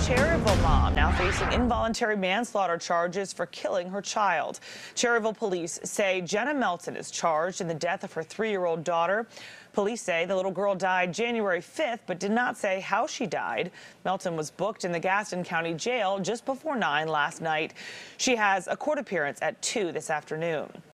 Cherryville mom now facing involuntary manslaughter charges for killing her child. Cherryville police say Jenna Melton is charged in the death of her 3-year-old daughter. Police say the little girl died January 5th, but did not say how she died. Melton was booked in the Gaston County jail just before 9 last night. She has a court appearance at 2 this afternoon.